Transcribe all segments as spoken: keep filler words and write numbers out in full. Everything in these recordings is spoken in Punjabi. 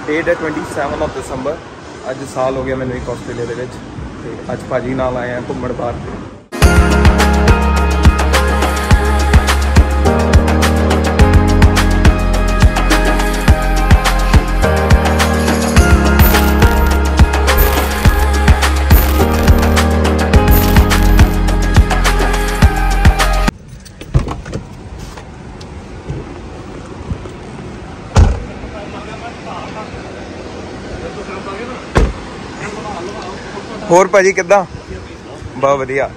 डेट है ट्वेंटी सैवन ऑफ दिसंबर। अज साल हो गया मैंने एक आस्ट्रेलिया दे विच ते अज भाजी नाल आए हैं घूमण बाहर। होर भाजी किद्दां? बहुत वधिया।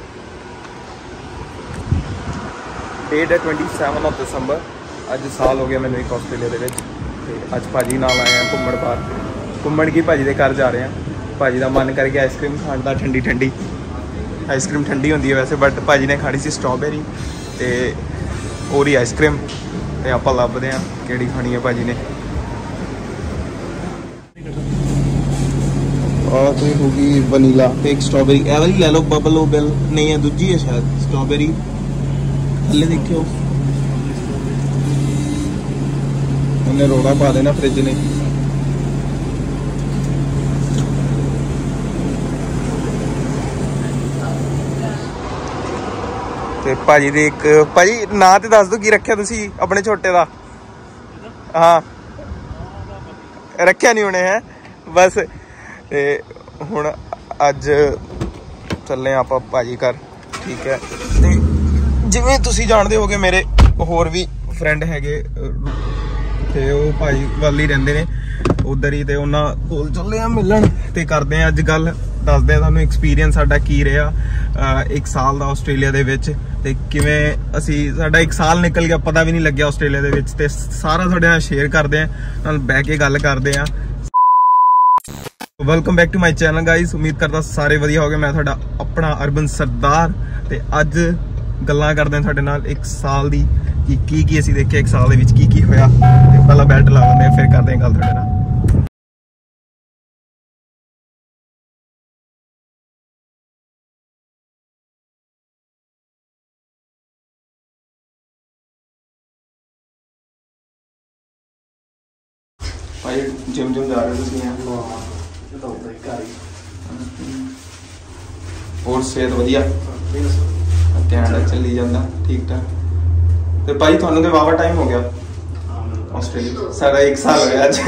डेट है ट्वेंटी सैवन ऑफ दिसंबर। अज साल हो गया मैंने एक आस्ट्रेलिया दे विच ते अज भाजी नाल आए हैं घूमण बाहर। घूमण की भाजी दे घर जा रहे हैं। भाजी का मन करके आइसक्रीम खाण दा, ठंडी ठंडी आइसक्रीम ठंडी होंदी है वैसे, बट भाजी ने खानी सी स्ट्रॉबेरी ते ओरी आइसक्रीम ते आपां लभदे हां किहड़ी खानी है भाजी ने। और कोई होगी वनीला ते एक स्ट्रॉबेरी। ए वाली ले लो, बबल ओ बिल नहीं है, दूजी है शायद स्ट्रॉबेरी। थल्ले देखियो उन्हें रोड़ा पा देना फ्रिज ने। ते भाजी दे एक भाजी ना ते दस दो की रखिया तुसी अपने छोटे दा? हाँ रखिया नहीं होने है बस। ते हुण अज चले आप भाजी घर, ठीक है। ते जिवें तुसी जानदे होगे मेरे होर भी फ्रेंड हैगे ते ओह भाजी वाल ही रहिंदे ने उधर ही, ते उन्हां कोल चले आ मिलन ते करदे आ अज गल। दसदे आ तुहानूं एक्सपीरियंस साडा की रहा एक साल दा आस्ट्रेलिया दे विच, ते किवें असी साडा एक साल निकल गया पता भी नहीं लग्या आस्ट्रेलिया दे विच, ते सारा तुहाडे नाल शेयर करदे आ, नाल बैठ के गल करदे आ। Welcome back to my channel guys. उम्मीद करता सारे वधिया हो गए। मैं थोड़ा अपना अर्बन सरदार ते अज गल्लां करदे हां तुहाडे नाल एक साल दी कि की की असीं देखे एक साल दे विच की की होया। ते पहला बैल्ट ला लैंदे फिर करदे हां गल तुहाडे नाल। भाई जिम जिम जा रहे हो तुसीं? और सेहत वधिया ध्यान चली जाता ठीक ठाक? तो भाई थानू तो वावा टाइम हो गया आस्ट्रेलिया, सारा एक साल हो गया अज।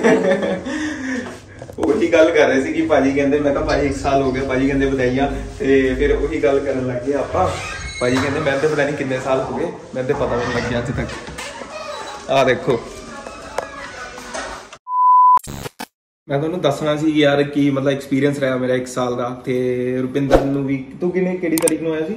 वही गल कर रहे थे कि भाजी कहते, मैं कहा भाजी एक साल हो गया, भाजी कहते बधाइयां, ते फिर वही गल करन लग गए आपां। भाजी कहते मैं तो पता नहीं कितने साल हो गए, मैं तो पता भी नहीं लग्या अज तक। आ देखो मैं तुहानूं दसना सी यार कि मतलब एक्सपीरियंस रहा मेरा एक साल का। ते रुपिंदर नूं भी, तू किन्ने किहड़ी तारीख नूं आया सी?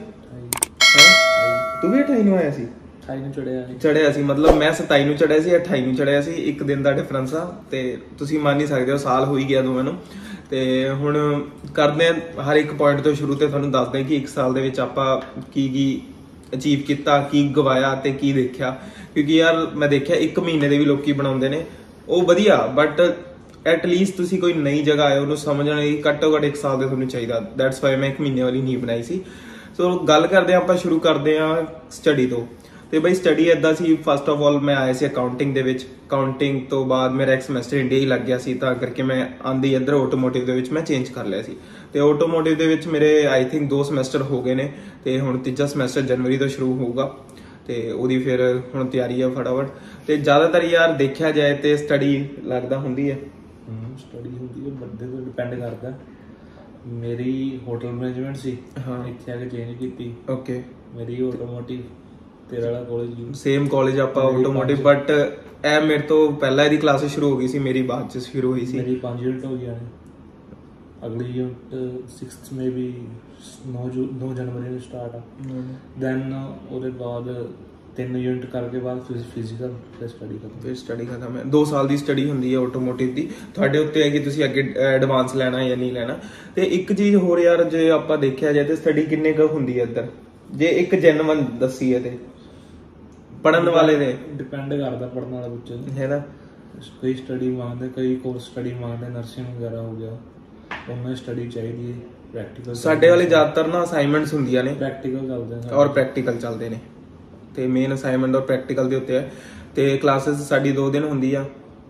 तू भी अठाई नूं आया सी? अठाई नूं चढ़िया चढ़िया सी, मतलब मैं सताई नूं चढ़िया सी, अठाई नूं चढ़िया सी। एक दिन का डिफरेंस आ, ते तुसीं मान नहीं सकदे हो साल हो ही गया दोवां नूं। ते हुण करदे हर एक पॉइंट तो शुरू ते तुहानूं दसदे कि एक साल दे विच आपां की की अचीव किया, की गवाया ते की देखिया। क्योंकि यार मैं देखिया एक महीने दे भी लोकी बनाउंदे ने वो वधिया, बट एटलीस्ट तुसी कोई नई जगह आए उन्होंने समझने लगी घट्टो घट्ट एक साल तुहानूं चाहिदा। दैट्स वाई मैं एक महीने वाली नहीं बनाई सी। सो गल करते हैं आपां शुरू करते हैं स्टडी तो। ते बई स्टडी इदां सी, फस्ट ऑफ ऑल मैं आया सी अकाउंटिंग दे विच। अकाउंटिंग तो बाद मेरा एक समैसटर इंडिया ही लग गया सी, तां करके मैं आंदी इधर ऑटोमोटिव दे विच मैं चेंज कर लिया सी। ते ऑटोमोटिव दे विच मेरे आई थिंक दो समैसटर हो गए ने, ते हुण तीजा समैसटर जनवरी तो शुरू होऊगा, ते ओहदी फिर हुण तैयारी है फटाफट। ते ज़्यादातर यार देखा जाए तो स्टडी लगदा हुंदी है, स्टडी होती है बंदे तो डिपेंड करता। मेरी होटल मैनेजमेंट सी, हाँ इत्थे आके चेंज की। ओके मेरी ऑटोमोटिव, तेरा वाला कॉलेज सेम कॉलेज आपा ऑटोमोटिव, बट ए मेरे तो पहला इहदी क्लास शुरू हो गई सी, मेरी बाद च शुरू हुई सी। मेरी पांच यूनिट हो गई ने, अगली यूनिट सिक्स्थ में भी नौ नौ जनवरी में स्टार्ट आ। दैन ਉਹਦੇ बाद तीन यूनिट करके बाद फिजिकल फिर स्टडी खत्म। फिर स्टडी खत्म है। दो साल की स्टडी होंदी है ऑटोमोटिव की। तुहाडे उत्ते है कि तुसीं अगे एडवांस लेना या नहीं लेना। ते एक चीज होर यार, जे आपां देखिया जाए तो स्टडी किन्ने क हुंदी है इधर, जे एक जेन्युइन दसी है ते पढ़न वाले ने डिपेंड करता पढ़न वाले बच्चे है ना। कई स्टडी मांगते, कई कोर्स स्टडी मांगते, नर्सिंग वगैरह हो गया, उन्हें स्टडी चाहिए। प्रैक्टिकल साडे वाले ज़्यादातर ना असाइनमेंट्स हुंदियां ने, प्रैक्टिकल चलदे ने और प्रैक्टिकल चलदे ने। ते मेन असाइनमेंट और प्रैक्टिकल दे उत्ते है। ते क्लासेस साडी दो दिन हुंदी आ,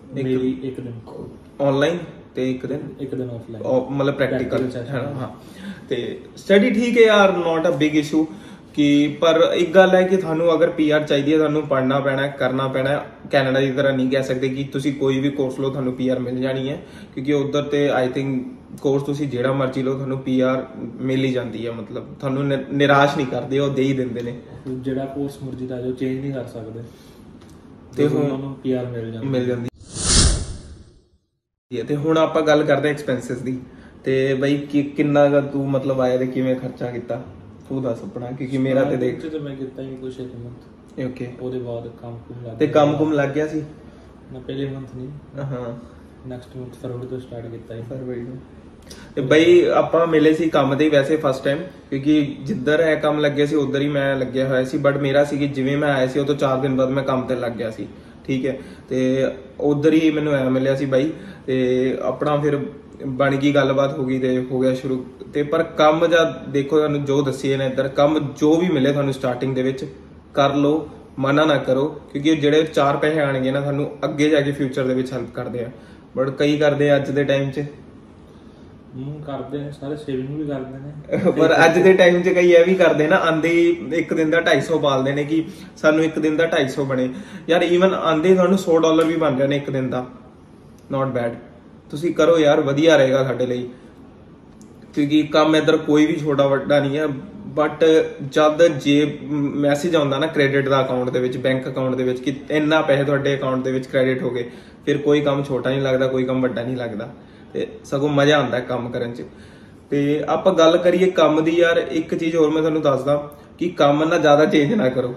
ਮੇਰੀ ਇੱਕ ਦਿਨ ਆਨਲਾਈਨ ਤੇ ਇੱਕ ਦਿਨ ਇੱਕ ਦਿਨ ਆਫਲਾਈਨ, ਮਤਲਬ ਪ੍ਰੈਕਟੀਕਲ ਹੈ ਨਾ। ਹਾਂ ਤੇ ਸਟੱਡੀ ਠੀਕ ਹੈ ਯਾਰ, ਨੋਟ ਅ ਬਿਗ ਇਸ਼ੂ ਕਿ ਪਰ ਇੱਕ ਗੱਲ ਹੈ ਕਿ ਤੁਹਾਨੂੰ ਅਗਰ ਪੀਆਰ ਚਾਹੀਦੀ ਹੈ ਤੁਹਾਨੂੰ ਪੜ੍ਹਨਾ ਪੈਣਾ, ਕਰਨਾ ਪੈਣਾ। ਕੈਨੇਡਾ ਦੀ ਤਰ੍ਹਾਂ ਨਹੀਂ ਕਹਿ ਸਕਦੇ ਕਿ ਤੁਸੀਂ ਕੋਈ ਵੀ ਕੋਰਸ ਲਓ ਤੁਹਾਨੂੰ ਪੀਆਰ ਮਿਲ ਜਾਣੀ ਹੈ, ਕਿਉਂਕਿ ਉਧਰ ਤੇ ਆਈ ਥਿੰਕ ਕੋਰਸ ਤੁਸੀਂ ਜਿਹੜਾ ਮਰਜ਼ੀ ਲਓ ਤੁਹਾਨੂੰ ਪੀਆਰ ਮਿਲ ਹੀ ਜਾਂਦੀ ਹੈ, ਮਤਲਬ ਤੁਹਾਨੂੰ ਨਿਰਾਸ਼ ਨਹੀਂ ਕਰਦੇ, ਉਹ ਦੇ ਹੀ ਦਿੰਦੇ ਨੇ। ਜਿਹੜਾ ਕੋਰਸ ਮਰਜ਼ੀ ਦਾ ਜੋ ਚੇਂਜ ਨਹੀਂ ਕਰ ਸਕਦੇ ਤੇ ਹੁਣ ਉਹਨੂੰ ਪੀਆਰ ਮਿਲ ਜਾਂਦੀ ਮਿਲ ਜਾਂਦੀ ਹੈ। ਤੇ ਹੁਣ ਆਪਾਂ ਗੱਲ ਕਰਦੇ ਐਕਸਪੈਂਸਿਸ ਦੀ, ਤੇ ਬਈ ਕਿੰਨਾ ਕੁ ਤੂੰ ਮਤਲਬ ਆਇਆ ਤੇ ਕਿਵੇਂ ਖਰਚਾ ਕੀਤਾ ਤੂੰ ਦੱਸ ਆਪਣਾ, ਕਿਉਂਕਿ ਮੇਰਾ ਤੇ ਦੇਖ ਤੇ ਮੈਂ ਕੀਤਾ ਹੀ ਕੁਛ ਇੱਕ ਮੰਥ। ਓਕੇ, ਉਹਦੇ ਬਾਅਦ ਕੰਮ ਕੁਮ ਲੱਗ ਤੇ ਕੰਮ ਕੁਮ ਲੱਗ ਗਿਆ ਸੀ ਨਾ ਪਹਿਲੇ ਮੰਥ ਨਹੀਂ, ਹਾਂ ਨੈਕਸਟ ਮੰਥ ਫਰਵਰੀ ਤੋਂ ਸਟਾਰਟ ਕੀਤਾ ਹੈ। ਫਰਵਰੀ ਨੂੰ ਤੇ ਬਈ ਆਪਾਂ ਮਿਲੇ ਸੀ ਕੰਮ ਤੇ ਵੈਸੇ ਫਸਟ ਟਾਈਮ, ਕਿਉਂਕਿ ਜਿੱਧਰ ਇਹ ਕੰਮ ਲੱਗਿਆ ਸੀ ਉਧਰ ਹੀ ਮੈਂ ਲੱਗਿਆ ਹੋਇਆ ਸੀ। ਬਟ ਮੇਰਾ ਸੀ ਕਿ ਜਿਵੇਂ ਮੈਂ ਆਇਆ ਸੀ ਉਹ ਤੋਂ ਚਾਰ ਦਿਨ ਬਾਅਦ ਮੈਂ ਕੰਮ ਤੇ ਲੱਗ ਗਿਆ ਸੀ, ਠੀਕ ਹੈ। ਤੇ ਉਧਰ ਹੀ ਮੈਨੂੰ ਐ ਮਿਲਿਆ ਸੀ ਬਾਈ, ਤੇ ਆਪਣਾ ਫਿਰ ਬਣ ਗਈ ਗੱਲਬਾਤ ਹੋ ਗਈ ਤੇ ਹੋ ਗਿਆ ਸ਼ੁਰੂ। ਤੇ ਪਰ ਕੰਮ ਜਦ ਦੇਖੋ ਤੁਹਾਨੂੰ ਜੋ ਦੱਸੀਏ ਨੇ ਇੱਧਰ, ਕੰਮ ਜੋ ਵੀ ਮਿਲੇ ਤੁਹਾਨੂੰ ਸਟਾਰਟਿੰਗ ਦੇ ਵਿੱਚ ਕਰ ਲਓ, ਮਨਾ ਨਾ ਕਰੋ, ਕਿਉਂਕਿ ਜਿਹੜੇ ਚਾਰ ਪੈਸੇ ਆਣਗੇ ਨਾ ਤੁਹਾਨੂੰ ਅੱਗੇ ਜਾ ਕੇ ਫਿਊਚਰ ਦੇ ਵਿੱਚ ਹੈਲਪ ਕਰਦੇ ਆ। ਬਟ ਕਈ ਕਰਦੇ ਆ ਅੱਜ ਦੇ ਟਾਈਮ 'ਚ ਕਰਦੇ ਨੇ ਸਾਰੇ, ਸੇਵਿੰਗ ਵੀ ਕਰਦੇ ਨੇ ਪਰ ਅੱਜ ਦੇ ਟਾਈਮ 'ਚ ਕਈ ਇਹ ਵੀ ਕਰਦੇ ਨਾ, ਆਂਦੇ ਇੱਕ ਦਿਨ ਦਾ ਢਾਈ ਸੌ ਪਾਲਦੇ ਨੇ ਕਿ ਸਾਨੂੰ ਇੱਕ ਦਿਨ ਦਾ ਢਾਈ ਸੌ ਬਣੇ। ਯਾਰ ਈਵਨ ਆਂਦੇ ਤੁਹਾਨੂੰ ਸੌ ਡਾਲਰ ਵੀ ਬਣ ਰਹੇ ਨੇ ਇੱਕ ਦਿਨ ਦਾ, ਨੋਟ ਬੈਡ। ਤੁਸੀਂ ਕਰੋ ਯਾਰ, ਵਧੀਆ ਰਹੇਗਾ ਸਾਡੇ ਲਈ, ਕਿਉਂਕਿ ਕੰਮ ਇੱਧਰ ਕੋਈ ਵੀ ਛੋਟਾ ਵੱਡਾ ਨਹੀਂ ਹੈ। ਬਟ ਜਦ ਜੇ ਮੈਸੇਜ ਆਉਂਦਾ ਨਾ ਕ੍ਰੈਡਿਟ ਦਾ ਅਕਾਊਂਟ ਦੇ ਵਿੱਚ, ਬੈਂਕ ਅਕਾਊਂਟ ਦੇ ਵਿੱਚ, ਕਿ ਇੰਨਾ ਪੈਸੇ ਤੁਹਾਡੇ ਅਕਾਊਂਟ ਦੇ ਵਿੱਚ ਕ੍ਰੈਡਿਟ ਹੋ ਗਏ, ਫਿਰ ਕੋਈ ਕੰਮ ਛੋਟਾ ਨਹੀਂ ਲੱਗਦਾ, ਕੋਈ ਕੰਮ ਵੱਡਾ ਨਹੀਂ ਲੱਗਦਾ, ਤੇ ਸਗੋਂ ਮਜ਼ਾ ਆਉਂਦਾ ਕੰਮ ਕਰਨ 'ਚ। ਤੇ ਆਪਾਂ ਗੱਲ ਕਰੀਏ ਕੰਮ ਦੀ, ਯਾਰ ਇੱਕ ਚੀਜ਼ ਹੋਰ ਮੈਂ ਤੁਹਾਨੂੰ ਦੱਸਦਾ ਕਿ ਕੰਮ ਨਾ ਜ਼ਿਆਦਾ ਚੇਂਜ ਨਾ ਕਰੋ,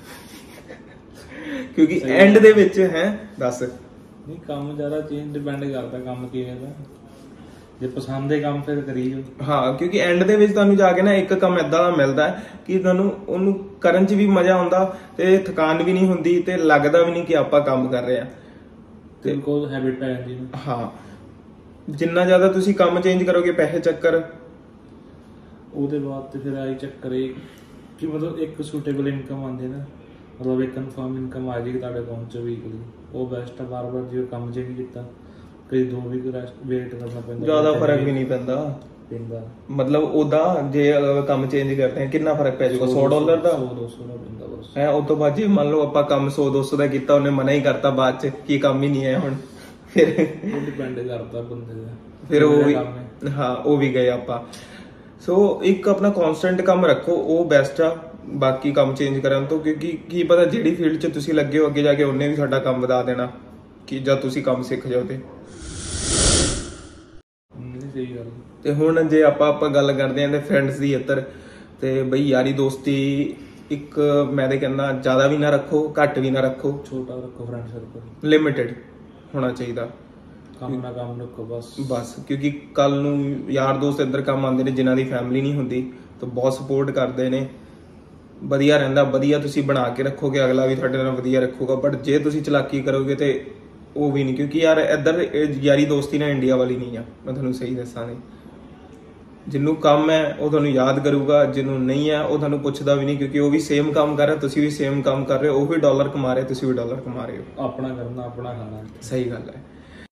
ਕਿਉਂਕਿ ਐਂਡ ਦੇ ਵਿੱਚ ਹੈ ਦੱਸ ਨਹੀਂ ਕੰਮ ਜ਼ਿਆਦਾ ਚੇਂਜ ਡਿਪੈਂਡ ਕਰਦਾ ਕੰਮ ਕਿਵੇਂ ਦਾ, ਜੇ ਪਸੰਦ ਦੇ ਕੰਮ ਫਿਰ ਕਰੀ ਜੋ। ਹਾਂ, ਕਿਉਂਕਿ ਐਂਡ ਦੇ ਵਿੱਚ ਤੁਹਾਨੂੰ ਜਾ ਕੇ ਨਾ ਇੱਕ ਕੰਮ ਏਦਾਂ ਦਾ ਮਿਲਦਾ ਹੈ ਕਿ ਤੁਹਾਨੂੰ ਉਹਨੂੰ ਕਰਨ 'ਚ ਵੀ ਮਜ਼ਾ ਆਉਂਦਾ ਤੇ ਥਕਾਨ ਵੀ ਨਹੀਂ ਹੁੰਦੀ ਤੇ ਲੱਗਦਾ ਵੀ ਨਹੀਂ ਕਿ ਆਪਾਂ ਕੰਮ ਕਰ ਰਹੇ ਆ, ਤੇ ਕੋਲ ਹੈਬਿਟ ਪੈ ਜਾਂਦੀ ਹੈ। ਹਾਂ, ਜਿੰਨਾ ਜ਼ਿਆਦਾ ਤੁਸੀਂ ਕੰਮ ਚੇਂਜ ਕਰੋਗੇ ਪੈਸੇ ਚੱਕਰ, ਉਹਦੇ ਬਾਅਦ ਤੇ ਫਿਰ ਆਈ ਚੱਕਰ ਇਹ ਕਿ ਮਤਲਬ ਇੱਕ ਸੂਟੇਬਲ ਇਨਕਮ ਆਉਂਦੀ ਨਾ, ਮਤਲਬ ਇੱਕ ਕਨਫਰਮ ਇਨਕਮ ਆ ਜਾਏਗੀ ਤੁਹਾਡੇ ਅਕਾਊਂਟ 'ਚ ਵੀਕਲੀ, ਉਹ ਬੈਸਟ ਆ। ਬਾਰ ਬਾਰ ਜੇ ਕੰਮ ਚੇਂਜ ਕੀਤਾ ਕਈ ਦੋ ਵੀਕ ਰੈਸਟ ਵੇਟ ਕਰਨਾ ਪੈਂਦਾ, ਜ਼ਿਆਦਾ ਫਰਕ ਵੀ ਨਹੀਂ ਪੈਂਦਾ ਪੈਂਦਾ। ਮਤਲਬ ਉਹਦਾ ਜੇ ਕੰਮ ਚੇਂਜ ਕਰਦੇ ਆ ਕਿੰਨਾ ਫਰਕ ਪੈ ਜਾਊਗਾ, ਸੌ ਡਾਲਰ ਦਾ, ਸੌ ਦੋ ਸੌ ਦਾ ਪੈਂਦਾ ਬਸ ਹੈ। ਉਸ ਤੋਂ ਬਾਅਦ ਜੇ ਮੰਨ ਲਓ ਆਪਾਂ ਕੰਮ ਸੌ ਦੋ ਸੌ ਦਾ ਕੀਤਾ, ਉਹਨੇ ਮਨਾ ਹੀ ਕਰਤਾ ਬਾਅਦ 'ਚ ਕੀ ਕੰਮ ਹੀ ਨਹੀਂ ਹੈ ਹੁਣ, ਫਿਰ ਉਹ ਡਿਪੈਂਡ ਕਰਦਾ ਬੰਦੇ ਦਾ, ਫਿਰ ਉਹ ਵੀ ਹਾਂ ਉਹ ਵੀ ਗਏ ਆਪਾਂ। ਸੋ ਇੱਕ ਆਪਣਾ ਕਨਸਟੈਂਟ ਕੰਮ ਰੱਖੋ, ਉਹ ਬੈਸਟ ਆ ਬਾਕੀ ਕੰਮ ਚੇਂਜ ਕਰਨ ਤੋਂ, ਕਿਉਂਕਿ ਕੀ ਪਤਾ ਜਿਹੜੀ ਫੀਲਡ 'ਚ ਤੁਸੀਂ ਲੱਗੇ ਹੋ ਅੱਗੇ ਜਾ ਕੇ ਉਹਨੇ ਵੀ ਸਾਡਾ ਕੰਮ ਵਧਾ ਦੇਣਾ ਕਿ ਜਦ ਤੁਸੀਂ ਕੰਮ ਸਿੱਖ ਜਾਓ ਤੇ। ਸਹੀ ਗੱਲ। ਤੇ ਹੁਣ ਜੇ ਆਪਾਂ ਆਪਾਂ ਗੱਲ ਕਰਦੇ ਆਂ ਤੇ ਫਰੈਂਡਸ ਦੀ ਇੱਧਰ, ਤੇ ਬਈ ਯਾਰੀ ਦੋਸਤੀ ਇੱਕ ਮੈਂ ਤੇ ਕਹਿੰਦਾ ਜ਼ਿਆਦਾ ਵੀ ਨਾ ਰੱਖੋ, ਘੱਟ ਵੀ ਨਾ ਰੱਖੋ, ਛੋਟਾ ਰੱਖੋ ਫਰੈਂਡ ਸਰਕਲ, ਲਿਮਿਟਡ ਹੋਣਾ ਚਾਹੀਦਾ। ਕੰਮ ਨਾ ਕੰਮ ਰੱਖੋ ਬਸ ਬਸ ਕਿਉਂਕਿ ਕੱਲ ਨੂੰ ਯਾਰ ਦੋਸਤ ਇੱਧਰ ਕੰਮ ਆਉਂਦੇ ਨੇ ਜਿਨ੍ਹਾਂ ਦੀ ਫੈਮਿਲੀ ਨਹੀਂ ਹੁੰਦੀ, ਤਾਂ ਬਹੁਤ ਸਪੋਰਟ ਕਰਦੇ ਨੇ, ਵਧੀਆ ਰਹਿੰਦਾ। ਵਧੀਆ ਤੁਸੀਂ ਬਣਾ ਕੇ ਰੱਖੋਗੇ, ਅਗਲਾ ਵੀ ਤੁਹਾਡੇ ਨਾਲ ਵਧੀਆ ਰੱਖੂਗਾ। ਬਟ ਜੇ ਤੁਸੀਂ ਚਲਾਕੀ ਕਰੋਗੇ ਤੇ ਉਹ ਵੀ ਨਹੀਂ, ਕਿਉਂਕਿ ਯਾਰ ਇੱਧਰ ਯਾਰੀ ਦੋਸਤੀ ਨਾ ਇੰਡੀਆ ਵਾਲੀ ਨਹੀਂ ਆ, ਮੈਂ ਤੁਹਾਨੂੰ ਸਹੀ ਦੱਸਾਂ। ਜਿਹਨੂੰ ਕੰਮ ਹੈ ਉਹ ਤੁਹਾਨੂੰ ਯਾਦ ਕਰੂਗਾ, ਜਿਹਨੂੰ ਨਹੀਂ ਹੈ ਉਹ ਤੁਹਾਨੂੰ ਪੁੱਛਦਾ ਵੀ ਨਹੀਂ, ਕਿਉਂਕਿ ਉਹ ਵੀ ਸੇਮ ਕੰਮ ਕਰ ਰਿਹਾ, ਤੁਸੀਂ ਵੀ ਸੇਮ ਕੰਮ ਕਰ ਰਹੇ ਹੋ, ਉਹ ਵੀ ਡਾਲਰ ਕਮਾ ਰਹੇ, ਤੁਸੀਂ ਵੀ ਡਾਲਰ ਕਮਾ ਰਹੇ ਹੋ। ਆਪਣਾ ਕਰਨਾ ਆਪਣਾ ਖਾਣਾ, ਸਹੀ ਗੱਲ ਹੈ।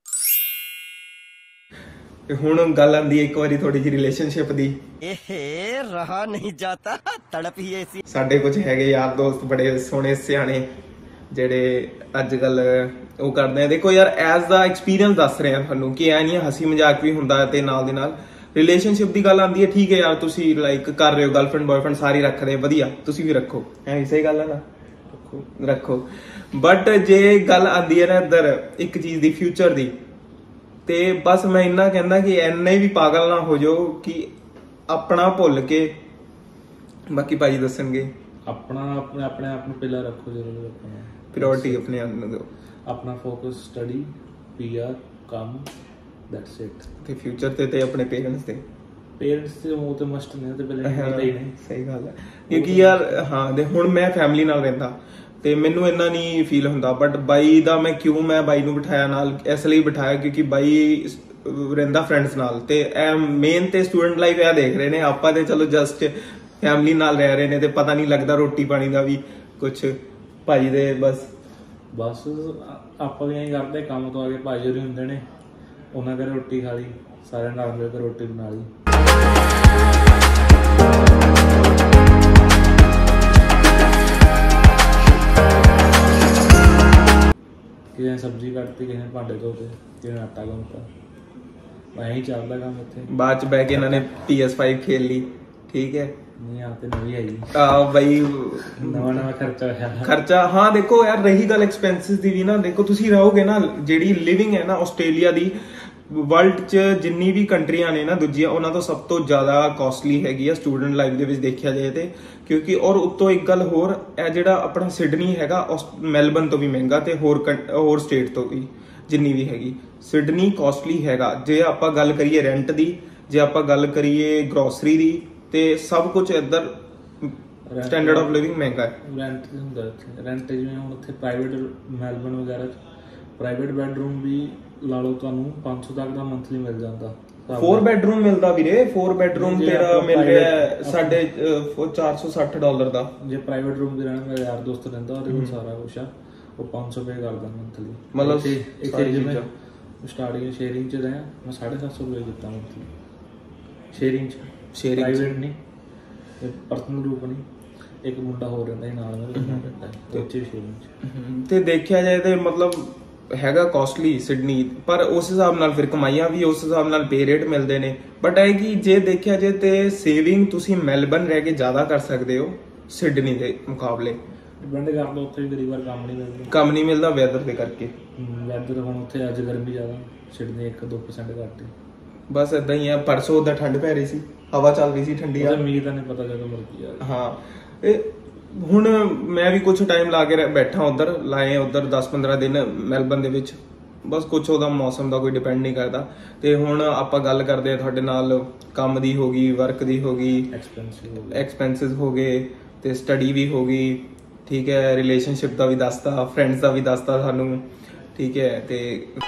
ਤੇ ਹੁਣ ਗੱਲ ਆਂਦੀ ਹੈ ਇੱਕ ਵਾਰੀ ਥੋੜੀ ਜਿਹੀ ਰਿਲੇਸ਼ਨਸ਼ਿਪ ਦੀ। ਇਹ ਰਹਾ ਨਹੀਂ ਜਾਤਾ, ਤੜਪ ਹੀ ਐਸੀ। ਸਾਡੇ ਕੁਝ ਹੈਗੇ ਯਾਰ ਦੋਸਤ ਬੜੇ ਸੋਹਣੇ ਸਿਆਣੇ ਜਿਹੜੇ ਅੱਜ ਕੱਲ ਉਹ ਕਰਦੇ ਆ। ਦੇਖੋ ਯਾਰ ਐਜ਼ ਦਾ ਐਕਸਪੀਰੀਅੰਸ ਦੱਸ ਰਹੇ ਆ ਤੁਹਾਨੂੰ ਕਿ ਐ ਨਹੀਂ ਹੱਸੀ ਮਜ਼ਾਕ ਵੀ ਹੁੰਦਾ ਤੇ ਨਾਲ ਦੇ ਨਾਲ ਰਿਲੇਸ਼ਨਸ਼ਿਪ ਦੀ ਗੱਲ ਆਂਦੀ ਹੈ। ਠੀਕ ਹੈ ਯਾਰ ਤੁਸੀਂ ਲਾਈਕ ਕਰ ਰਹੇ ਹੋ, ਗਰਲਫ੍ਰੈਂਡ ਬॉयਫ੍ਰੈਂਡ ਸਾਰੀ ਰੱਖਦੇ, ਵਧੀਆ, ਤੁਸੀਂ ਵੀ ਰੱਖੋ, ਐ ਸਹੀ ਗੱਲ ਹੈ ਨਾ, ਰੱਖੋ। ਬਟ ਜੇ ਗੱਲ ਆਂਦੀ ਹੈ ਨਾ ਇੱਧਰ ਇੱਕ ਚੀਜ਼ ਦੀ, ਫਿਊਚਰ ਦੀ, ਤੇ ਬਸ ਮੈਂ ਇੰਨਾ ਕਹਿੰਦਾ ਕਿ ਐਨੇ ਵੀ ਪਾਗਲ ਨਾ ਹੋ ਜਾਓ ਕਿ ਆਪਣਾ ਭੁੱਲ ਕੇ ਬਾਕੀ ਭਾਜੀ ਦੱਸਣਗੇ। ਆਪਣਾ ਆਪਣੇ ਆਪਣੇ ਆਪ ਨੂੰ ਪਹਿਲਾਂ ਰੱਖੋ, ਜ਼ਰੂਰ ਰੱਖਣਾ, ਪ੍ਰਾਇੋਰਟੀ ਆਪਣੇ ਆਪ ਨੂੰ ਦਿਓ, ਆਪਣਾ ਫੋਕਸ ਸਟੱਡੀ, ਪੀਆਰ, ਕੰਮ, ਦੈਟਸ ਇਟ। ਤੇ ਫਿਊਚਰ ਤੇ ਤੇ ਆਪਣੇ ਪੇਰੈਂਟਸ ਤੇ ਪੇਰੈਂਟਸ ਤੇ ਉਹ ਤੇ ਮਸਟ ਨੇ, ਤੇ ਪਹਿਲੇ ਪਤਾ ਹੀ ਨਹੀਂ। ਸਹੀ ਗੱਲ ਹੈ, ਕਿਉਂਕਿ ਯਾਰ ਹਾਂ ਦੇ ਹੁਣ ਮੈਂ ਫੈਮਿਲੀ ਨਾਲ ਰਹਿੰਦਾ ਤੇ ਮੈਨੂੰ ਇੰਨਾ ਨਹੀਂ ਫੀਲ ਹੁੰਦਾ। ਬਟ ਬਾਈ ਦਾ ਮੈਂ ਕਿਉਂ ਮੈਂ ਬਾਈ ਨੂੰ ਬਿਠਾਇਆ ਨਾਲ, ਇਸ ਲਈ ਬਿਠਾਇਆ ਕਿਉਂਕਿ ਬਾਈ ਰਹਿੰਦਾ ਫਰੈਂਡਸ ਨਾਲ, ਤੇ ਇਹ ਮੇਨ ਤੇ ਸਟੂਡੈਂਟ ਲਾਈਫ ਇਹ ਦੇਖ ਰਹੇ ਨੇ। ਆਪਾਂ ਤੇ ਚਲੋ ਜਸਟ ਫੈਮਿਲੀ ਨਾਲ ਰਹਿ ਰਹੇ ਨੇ ਤੇ ਪਤਾ ਨਹੀਂ ਲੱਗਦਾ ਰੋਟੀ ਪਾਣੀ ਦਾ ਵੀ ਕੁਛ। ਭਾਜੀ ਦੇ ਬਸ ਬਸ ਆਪਾਂ ਵੀ ਐਂ ਕਰਦੇ, ਕੰਮ ਤੋਂ ਆ ਕੇ ਭਾਈ ਹੋਰੀ ਹੁੰਦੇ ਨੇ, ਉਹਨਾਂ ਘਰੇ ਰੋਟੀ ਖਾ ਲਈ, ਸਾਰਿਆਂ ਨਾਲ ਮਿਲ ਕੇ ਰੋਟੀ ਬਣਾ ਲਈ। ਕਿਸੇ ਨੇ ਸਬਜ਼ੀ ਕੱਟਤੀ, ਕਿਸੇ ਨੇ ਭਾਂਡੇ ਧੋਤੇ, ਕਿਸੇ ਨੇ ਆਟਾ ਗੁੰਨਤਾ, ਐਂ ਹੀ ਚੱਲਦਾ ਕੰਮ ਇੱਥੇ। ਬਾਅਦ ਚ ਬਹਿ ਕੇ ਇਹਨਾਂ ਨੇ ਪੀ ਐਸ ਫਾਈਵ ਖੇਲ ਲਈ, ਠੀਕ ਹੈ। ਨਹੀਂ ਆ ਤੇ ਨਵੀਂ ਆਈ ਆ ਬਈ ਨਵਾਂ ਨਵਾਂ ਖਰਚਾ ਹੋਇਆ ਖਰਚਾ। ਹਾਂ ਦੇਖੋ ਯਾਰ, ਰਹੀ ਗੱਲ ਐਕਸਪੈਂਸਿਸ ਦੀ ਵੀ ਨਾ, ਦੇਖੋ ਤੁਸੀਂ ਰਹੋਗੇ ਨਾ, ਜਿਹੜੀ ਲਿਵਿੰਗ ਹੈ ਨਾ ਆਸਟ੍ਰੇਲੀਆ ਦੀ, ਵਰਲਡ 'ਚ ਜਿੰਨੀ ਵੀ ਕੰਟਰੀਆਂ ਨੇ ਨਾ ਦੂਜੀਆਂ, ਉਹਨਾਂ ਤੋਂ ਸਭ ਤੋਂ ਜ਼ਿਆਦਾ ਕਾਸਟਲੀ ਹੈਗੀ ਆ ਸਟੂਡੈਂਟ ਲਾਈਫ ਦੇ ਵਿੱਚ ਦੇਖਿਆ ਜਾਏ ਤੇ। ਕਿਉਂਕਿ ਔਰ ਉੱਤੋਂ ਇੱਕ ਗੱਲ ਹੋਰ, ਇਹ ਜਿਹੜਾ ਆਪਣਾ ਸਿਡਨੀ ਹੈਗਾ ਮੈਲਬਨ ਤੋਂ ਵੀ ਮਹਿੰਗਾ, ਤੇ ਹੋਰ ਹੋਰ ਸਟੇਟ ਤੋਂ ਵੀ ਜਿੰਨੀ ਵੀ ਹੈਗੀ, ਸਿਡਨੀ ਕਾਸਟਲੀ ਹੈਗਾ। ਜੇ ਆਪਾਂ ਗੱਲ ਕਰੀਏ ਰੈਂਟ ਦੀ, ਜੇ ਆਪਾਂ ਗੱਲ ਕਰੀਏ ਗਰੋਸਰੀ ਦੀ, ਤੇ ਸਭ ਕੁਝ ਇੱਧਰ ਸਟੈਂਡਰਡ ਆਫ ਲਿਵਿੰਗ ਮਹਿੰਗਾ ਹੈ। ਰੈਂਟ ਹੁੰਦਾ ਇੱਥੇ, ਰੈਂਟ ਜਿਵੇਂ ਹੁਣ ਉੱਥੇ ਪ੍ਰਾਈਵੇਟ ਮੈਲਬਨ ਵਗੈਰਾ 'ਚ ਪ੍ਰਾਈਵੇਟ ਬੈਡਰੂਮ ਵੀ ਲਾ ਲਓ, ਤੁਹਾਨੂੰ ਪੰਜ ਸੌ ਤੱਕ ਦਾ ਮੰਥਲੀ ਮਿਲ ਜਾਂਦਾ। ਫੋਰ ਬੈਡਰੂਮ ਮਿਲਦਾ ਵੀਰੇ, ਫੋਰ ਬੈਡਰੂਮ ਤੇਰਾ ਮਿਲ ਰਿਹਾ ਸਾਡੇ ਚਾਰ ਸੌ ਸੱਠ ਡਾਲਰ ਦਾ। ਜੇ ਪ੍ਰਾਈਵੇਟ ਰੂਮ 'ਚ ਰਹਿਣਾ, ਮੇਰਾ ਯਾਰ ਦੋਸਤ ਰਹਿੰਦਾ, ਉਹਦੇ ਕੋਲ ਸਾਰਾ ਕੁਛ ਆ, ਉਹ ਪੰਜ ਸੌ ਪੇ ਕਰਦਾ ਮੰਥਲੀ। ਮਤਲਬ ਇੱਥੇ ਜਿਵੇਂ ਸਟਾਰਟਿੰਗ ਸ਼ੇਅਰਿੰਗ 'ਚ ਰਿਹਾ, ਮੈਂ ਸਾਢੇ ਸੱਤ ਸੌ ਰੁਪਏ ਕੀਤਾ ਮੰਥਲੀ ਸ਼ੇਅਰਿੰਗ 'ਚ। ਸ਼ੇਅਰਿੰਗ ਪ੍ਰਾਈਵੇਟ ਨਹੀਂ, ਪਰਸਨਲ ਰੂਪ ਨਹੀਂ, ਇੱਕ ਮੁੰਡਾ ਹੋਰ ਰਹਿੰਦਾ ਨਾਲ ਮੇਰੇ, ਤੇ ਉੱਚੇ ਸ਼ੇਅਰਿੰਗ 'ਚ। ਤੇ ਦੇਖਿਆ ਜਾਏ ਤੇ ਮਤਲਬ ਹੈਗਾ ਕਾਸਟਲੀ ਸਿਡਨੀ, ਪਰ ਉਸ ਹਿਸਾਬ ਨਾਲ ਫਿਰ ਕਮਾਈਆਂ ਵੀ ਉਸ ਹਿਸਾਬ ਨਾਲ ਪੇ ਰੇਟ ਮਿਲਦੇ ਨੇ। ਬਟ ਇਹ ਕਿ ਜੇ ਦੇਖਿਆ ਜਾਏ ਤੇ ਸੇਵਿੰਗ ਤੁਸੀਂ ਮੈਲਬਨ ਰਹਿ ਕੇ ਜ਼ਿਆਦਾ ਕਰ ਸਕਦੇ ਹੋ ਸਿਡਨੀ ਦੇ ਮੁਕਾਬਲੇ। ਡਿਪੈਂਡ ਕਰਦਾ, ਉੱਥੇ ਵੀ ਕਈ ਵਾਰ ਕੰਮ ਨਹੀਂ ਮਿਲਦਾ ਕੰਮ ਨਹੀਂ ਮਿਲਦਾ ਵੈਦਰ ਦੇ ਕਰਕੇ। ਵੈਦਰ ਹੁਣ ਉੱਥੇ ਅੱਜ ਗਰਮੀ ਜ਼ਿਆਦਾ, ਸਿਡਨੀ ਇੱਕ ਦੋ ਪਰਸੈਂਟ ਘੱਟ। ਬਸ ਏਦਾਂ ਹੀ ਆ। ਪਰਸੋਂ ਦਾ ਠੰਡ ਪੈ ਰਹੀ ਸੀ, ਹਵਾ ਚੱਲ ਰਹੀ ਸੀ ਠੰਡੀ ਆ। ਮੀਂਹ ਤਾਂ ਨਹੀਂ ਪਤਾ ਜਦੋਂ ਮਰਜ਼ੀ ਆ। ਹਾਂ, ਇਹ ਹੁਣ ਮੈਂ ਵੀ ਕੁਝ ਟਾਈਮ ਲਾ ਕੇ ਬੈਠਾ ਉਧਰ, ਲਾਏ ਉਧਰ ਦਸ ਪੰਦਰਾਂ ਦਿਨ ਮੈਲਬਨ ਦੇ ਵਿੱਚ। ਬਸ ਕੁਝ ਉਹਦਾ ਮੌਸਮ ਦਾ ਕੋਈ ਡਿਪੈਂਡ ਨਹੀਂ ਕਰਦਾ। ਤੇ ਹੁਣ ਆਪਾਂ ਗੱਲ ਕਰਦੇ ਆ ਤੁਹਾਡੇ ਨਾਲ ਕੰਮ ਦੀ ਹੋ ਗਈ, ਵਰਕ ਦੀ ਹੋ ਗਈ, ਐਕਸਪੈਂਸਿਸ ਹੋ ਗਏ, ਤੇ ਸਟੱਡੀ ਵੀ ਹੋ ਗਈ, ਠੀਕ ਹੈ। ਰਿਲੇਸ਼ਨਸ਼ਿਪ ਦਾ ਵੀ ਦੱਸਤਾ, ਫਰੈਂਡਸ ਦਾ ਵੀ ਦੱਸਤਾ ਸਾਨੂੰ, ਠੀਕ ਹੈ। ਤੇ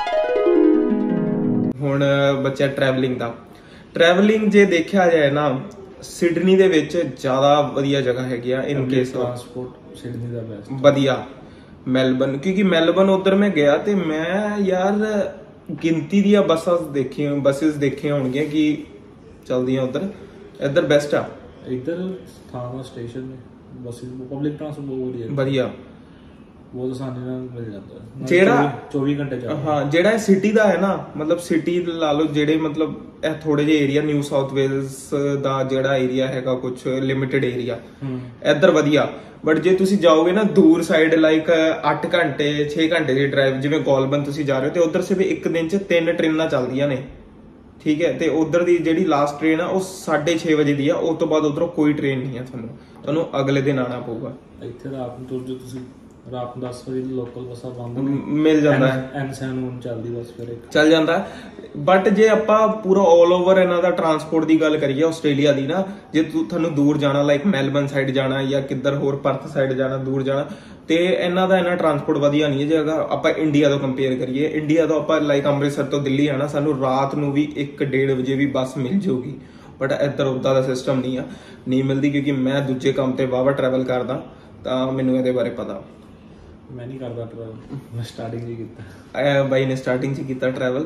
ਹੁਣ ਬੱਚਾ ਟਰੈਵਲਿੰਗ ਦਾ। ਟਰੈਵਲਿੰਗ ਜੇ ਦੇਖਿਆ ਜਾਏ ਨਾ, ਸਿਡਨੀ ਦੇ ਵਿੱਚ ਜ਼ਿਆਦਾ ਵਧੀਆ ਜਗ੍ਹਾ ਹੈਗੀ ਆ ਇਨ ਕੇਸ ਟ੍ਰਾਂਸਪੋਰਟ। ਸਿਡਨੀ ਦਾ ਬੈਸਟ ਵਧੀਆ। ਮੈਲਬਨ, ਕਿਉਂਕਿ ਮੈਲਬਨ ਉਧਰ ਮੈਂ ਗਿਆ ਤੇ ਮੈਂ ਯਾਰ ਗਿਣਤੀ ਦੀਆਂ ਬੱਸਾਂ ਦੇਖੀਆਂ, ਬੱਸਿਸ ਦੇਖੀਆਂ ਹੋਣਗੀਆਂ ਕਿ ਚਲਦੀਆਂ ਉਧਰ। ਇੱਧਰ ਬੈਸਟ ਆ। ਇੱਧਰ ਥਾਂ ਸਟੇਸ਼ਨ ਨੇ, ਬੱਸਿਸ ਪਬਲਿਕ ਟ੍ਰਾਂਸਪੋਰਟ ਵਧੀਆ ਵਧੀਆ, ਬਹੁਤ ਆਸਾਨੀ ਨਾਲ ਮਿਲ ਜਾਂਦਾ ਜਿਹੜਾ ਚੌਵੀ ਘੰਟੇ ਚੱਲਦਾ। ਹਾਂ, ਜਿਹੜਾ ਸਿਟੀ ਦਾ ਹੈ ਨਾ, ਮਤਲਬ ਸਿਟੀ ਲਾ ਲਓ, ਜਿਹੜੇ ਮਤਲਬ ਇਹ ਥੋੜੇ ਜਿਹੇ ਏਰੀਆ, ਨਿਊ ਸਾਊਥ ਵੇਲਸ ਦਾ ਜਿਹੜਾ ਏਰੀਆ ਹੈਗਾ, ਕੁਝ ਲਿਮਿਟਡ ਏਰੀਆ, ਇੱਧਰ ਵਧੀਆ। ਬਟ ਜੇ ਤੁਸੀਂ ਜਾਓਗੇ ਨਾ ਦੂਰ ਸਾਈਡ, ਲਾਈਕ ਅੱਠ ਘੰਟੇ ਛੇ ਘੰਟੇ ਦੀ ਡਰਾਈਵ, ਜਿਵੇਂ ਗੋਲਬਨ ਤੁਸੀਂ ਜਾ ਰਹੇ ਹੋ, ਤੇ ਉਧਰ ਸਿਰਫ ਇੱਕ ਦਿਨ ਚ ਤਿੰਨ ਟ੍ਰੇਨਾਂ ਚੱਲਦੀਆਂ ਨੇ, ਠੀਕ ਹੈ। ਤੇ ਉਧਰ ਦੀ ਜਿਹੜੀ ਲਾਸਟ ਟ੍ਰੇਨ ਆ ਉਹ ਸਾਢੇ ਛੇ ਵਜੇ ਦੀ ਆ। ਉਸ ਤੋਂ ਬਾਅਦ ਉਧਰੋਂ ਕੋਈ ਟ੍ਰੇਨ ਨਹੀਂ ਆ, ਤੁਹਾਨੂੰ ਤੁਹਾਨੂੰ ਅਗਲੇ ਦਿਨ ਆਉਣਾ ਪਊਗਾ। ਇੱਥੇ ਰਾਤ ਨੂੰ ਤੁਰ ਜੋ ਤੁਸੀਂ, ਰਾਤ ਨੂੰ ਦਸ ਵਜੇ ਲੋਕਲ ਬੱਸਾਂ ਬੰਦ ਮਿਲ ਜਾਂਦਾ ਹੈ, ਐਨ ਸੈਵਨ ਚੱਲਦੀ ਬਸ, ਫਿਰ ਚੱਲ ਜਾਂਦਾ। ਬਟ ਜੇ ਆਪਾਂ ਪੂਰਾ ਆਲ ਓਵਰ ਇਹਨਾਂ ਦਾ ਟਰਾਂਸਪੋਰਟ ਦੀ ਗੱਲ ਕਰੀਏ ਆਸਟ੍ਰੇਲੀਆ ਦੀ ਨਾ, ਜੇ ਤੁਹਾਨੂੰ ਦੂਰ ਜਾਣਾ, ਲਾਈਕ ਮੈਲਬਨ ਸਾਈਡ ਜਾਣਾ ਜਾਂ ਕਿੱਧਰ ਹੋਰ ਪਰਥ ਸਾਈਡ ਜਾਣਾ, ਦੂਰ ਜਾਣਾ, ਤੇ ਇਹਨਾਂ ਦਾ ਇਹਨਾਂ ਟਰਾਂਸਪੋਰਟ ਵਧੀਆ ਨਹੀਂ ਹੈ। ਜੇ ਅਗਰ ਆਪਾਂ ਇੰਡੀਆ ਤੋਂ ਕੰਪੇਅਰ ਕਰੀਏ, ਇੰਡੀਆ ਤੋਂ ਆਪਾਂ ਲਾਈਕ ਅੰਮ੍ਰਿਤਸਰ ਤੋਂ ਦਿੱਲੀ ਆਣਾ, ਸਾਨੂੰ ਰਾਤ ਨੂੰ ਵੀ ਇੱਕ ਡੇਢ ਵਜੇ ਵੀ ਬੱਸ ਮਿਲ ਜਾਊਗੀ। ਬਟ ਇੱਧਰ ਉੱਦਾਂ ਦਾ ਸਿਸਟਮ ਨਹੀਂ ਆ, ਨਹੀਂ ਮਿਲਦੀ। ਕਿਉਂਕਿ ਮੈਂ ਦੂਜੇ ਕੰਮ ਤੇ ਵਾਹਵਾ ਟਰੈਵਲ ਕਰਦਾ, ਤਾਂ ਮੈਨੂੰ ਇਹਦੇ ਬਾਰੇ ਪਤਾ। ਮੈਂ ਨਹੀਂ ਕਰਦਾ ਟਰੈਵਲ, ਮੈਂ ਸਟਾਰਟਿੰਗ ਹੀ ਕੀਤਾ। ਐ ਬਾਈ ਨੇ ਸਟਾਰਟਿੰਗ 'ਚ ਕੀਤਾ ਟਰੈਵਲ।